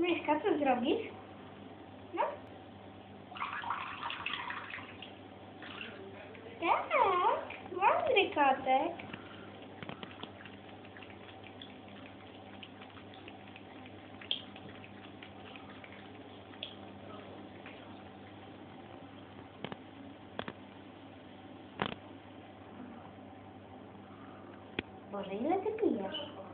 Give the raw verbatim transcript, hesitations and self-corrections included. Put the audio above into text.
Myszka, co zrobisz? No. Tak, mądry kotek. Boże, ile ty pijesz?